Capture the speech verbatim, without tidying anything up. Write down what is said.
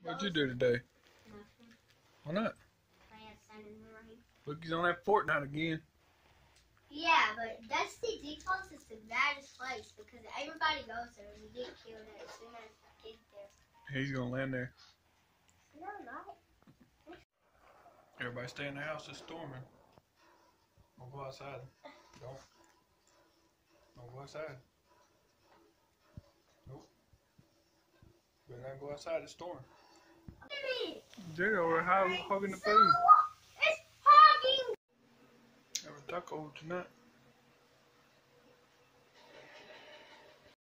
What'd you do today? Nothing. Why not? I had sun in the rain. Lookie's on that Fortnite again. Yeah, but Dusty Defaults is the baddest place because everybody goes there and you get killed as soon as you get there. He's gonna land there. No, not. Everybody stay in the house, it's storming. Don't go outside. Don't. Don't go outside. Nope. Better not go outside, it's storming. They're over hogging the food. It's hogging! Have a taco tonight.